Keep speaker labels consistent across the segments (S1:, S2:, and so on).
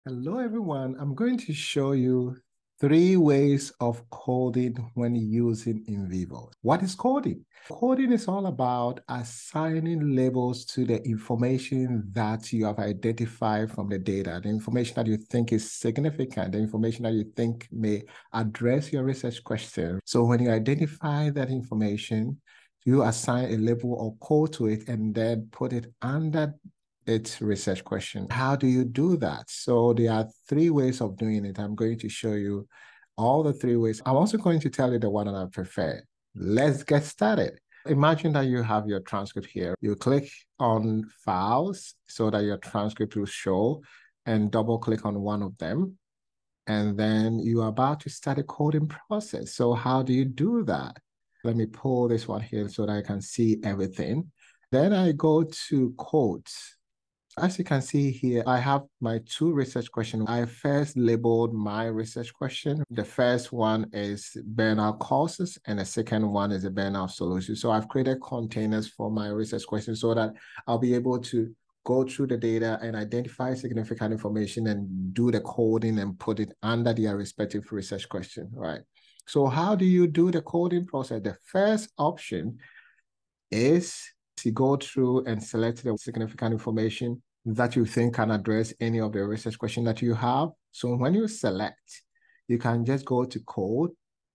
S1: Hello, everyone. I'm going to show you 3 ways of coding when using NVivo. What is coding? Coding is all about assigning labels to the information that you have identified from the data, the information that you think is significant, the information that you think may address your research question. So when you identify that information, you assign a label or code to it and then put it under its research question. How do you do that? So there are 3 ways of doing it. I'm going to show you all the 3 ways. I'm also going to tell you the one that I prefer. Let's get started. Imagine that you have your transcript here. You click on files so that your transcript will show and double click on one of them. And then you are about to start a coding process. So how do you do that? Let me pull this one here so that I can see everything. Then I go to codes. As you can see here, I have my 2 research questions. I first labeled my research question. The first one is burnout causes, and the second one is a burnout solution. So I've created containers for my research question so that I'll be able to go through the data and identify significant information and do the coding and put it under their respective research question, right? So how do you do the coding process? The first option is to go through and select the significant information that you think can address any of the research question that you have. So when you select, you can just go to code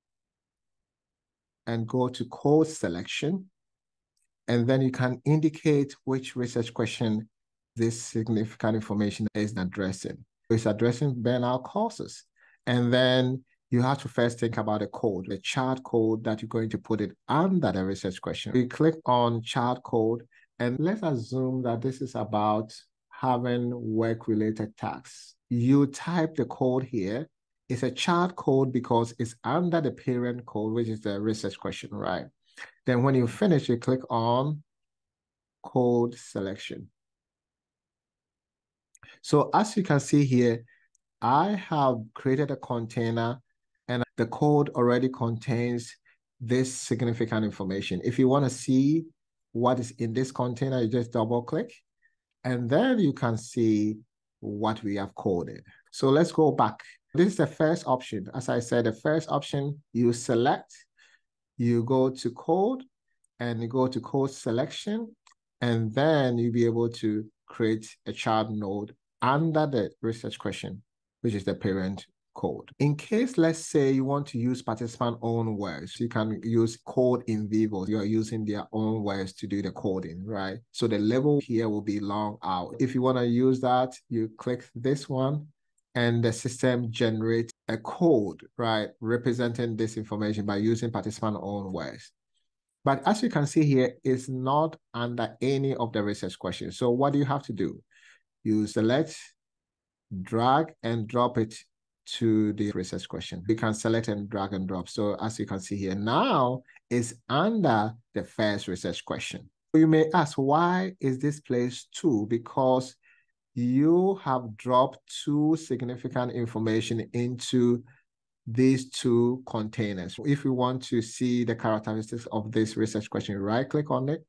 S1: and go to code selection. And then you can indicate which research question this significant information is addressing. It's addressing burnout causes. And then you have to first think about the code, the chart code that you're going to put it under the research question. You click on chart code, and let's assume that this is about having work-related tasks. You type the code here. It's a chart code because it's under the parent code, which is the research question, right? Then when you finish, you click on code selection. So as you can see here, I have created a container and the code already contains this significant information. If you want to see what is in this container, you just double click and then you can see what we have coded. So let's go back. This is the first option. As I said, the first option, you select, you go to code and you go to code selection, and then you'll be able to create a child node under the research question, which is the parent code. In case, let's say you want to use participant own words, you can use code NVivo. You're using their own words to do the coding, right? So the label here will be long out. If you want to use that, you click this one and the system generates a code, right, representing this information by using participant own words. But as you can see here, it's not under any of the research questions. So what do you have to do? You select, drag, and drop it to the research question. You can select and drag and drop. So as you can see here, now it's under the first research question. You may ask, why is this placed 2? Because you have dropped 2 significant information into these 2 containers. If you want to see the characteristics of this research question, right-click on it,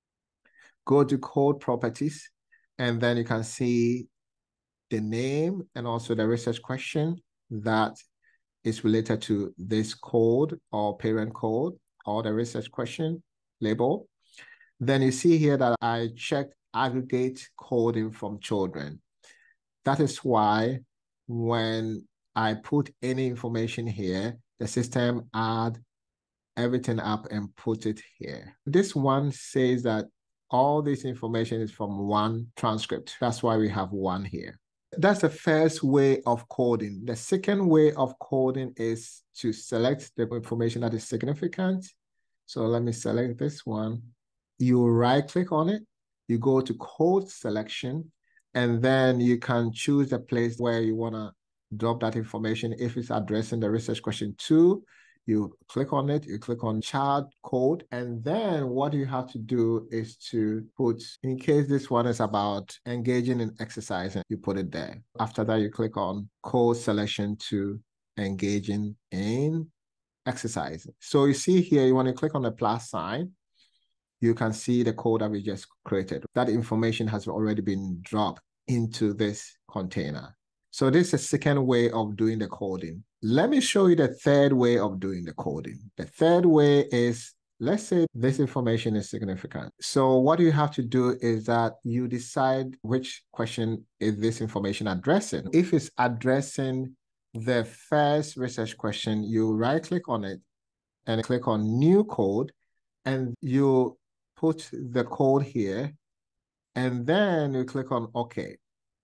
S1: go to code properties, and then you can see the name and also the research question that is related to this code or parent code or the research question label. Then you see here that I checked aggregate coding from children. That is why when I put any information here, the system add everything up and put it here. This one says that all this information is from one transcript. That's why we have 1 here. That's the first way of coding. The second way of coding is to select the information that is significant. So let me select this one. You right-click on it. You go to code selection, and then you can choose the place where you want to drop that information. If it's addressing the research question 2, you click on it, you click on chart code, and then what you have to do is to put, in case this one is about engaging in exercise, and you put it there. After that, you click on code selection to engaging in exercise. So you see here, you want to click on the plus sign, you can see the code that we just created. That information has already been dropped into this container. So this is the second way of doing the coding. Let me show you the third way of doing the coding. The third way is, let's say this information is significant. So what you have to do is that you decide which question is this information addressing. If it's addressing the first research question, you right-click on it and click on New Code, and you put the code here, and then you click on OK.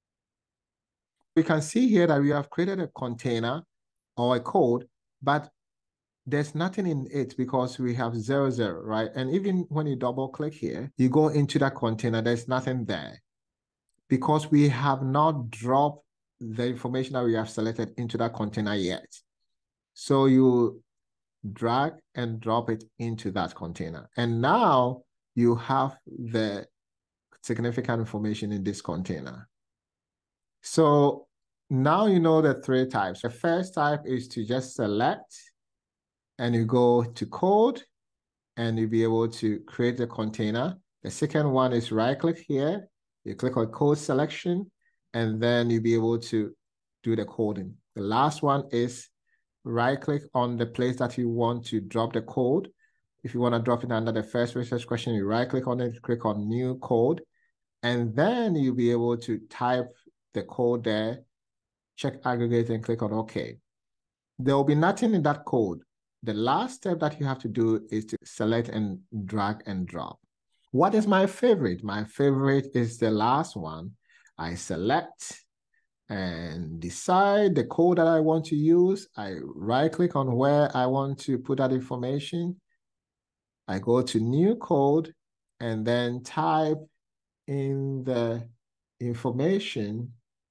S1: We can see here that we have created a container or a code, but there's nothing in it because we have 0, 0, right? And even when you double click here, you go into that container, there's nothing there because we have not dropped the information that we have selected into that container yet. So you drag and drop it into that container. And now you have the significant information in this container. So now you know the three types. The first type is to just select and you go to code and you'll be able to create the container. The second one is right-click here. You click on code selection and then you'll be able to do the coding. The last one is right-click on the place that you want to drop the code. If you want to drop it under the first research question, you right-click on it, click on new code, and then you'll be able to type the code there, check aggregate and click on OK. There will be nothing in that code. The last step that you have to do is to select and drag and drop. What is my favorite? My favorite is the last one. I select and decide the code that I want to use. I right-click on where I want to put that information. I go to new code and then type in the information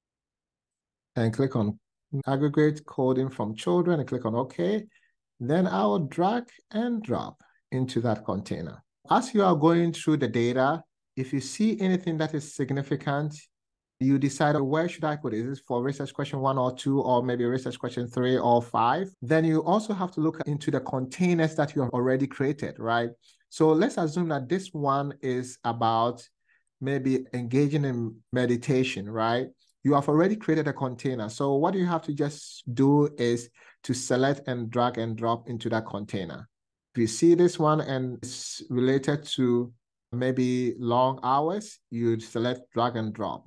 S1: and click on aggregate coding from children and click on OK. Then I will drag and drop into that container. As you are going through the data, if you see anything that is significant, you decide where should I put it? Is this for research question 1 or 2, or maybe research question 3 or 5? Then you also have to look into the containers that you have already created, right? So let's assume that this one is about maybe engaging in meditation, right? You have already created a container. So what you have to just do is to select and drag and drop into that container. If you see this one and it's related to maybe long hours, you'd select drag and drop.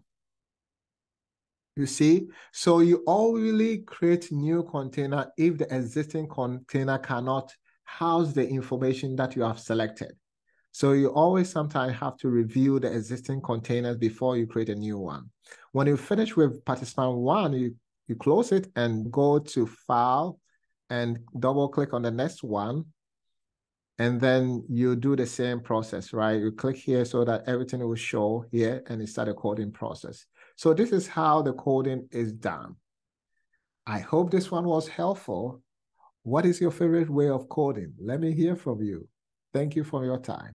S1: You see, so you only create new container if the existing container cannot house the information that you have selected. So you always sometimes have to review the existing containers before you create a new one. When you finish with participant 1, you close it and go to File and double click on the next one. And then you do the same process, right? You click here so that everything will show here and you start a coding process. So this is how the coding is done. I hope this one was helpful. What is your favorite way of coding? Let me hear from you. Thank you for your time.